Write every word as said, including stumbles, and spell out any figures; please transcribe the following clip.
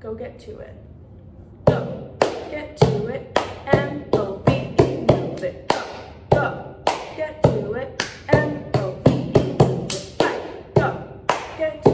go get to it. Go, get to it, M O V E, move it. Go, go, get to it, M O V E, move it. Go, get to it.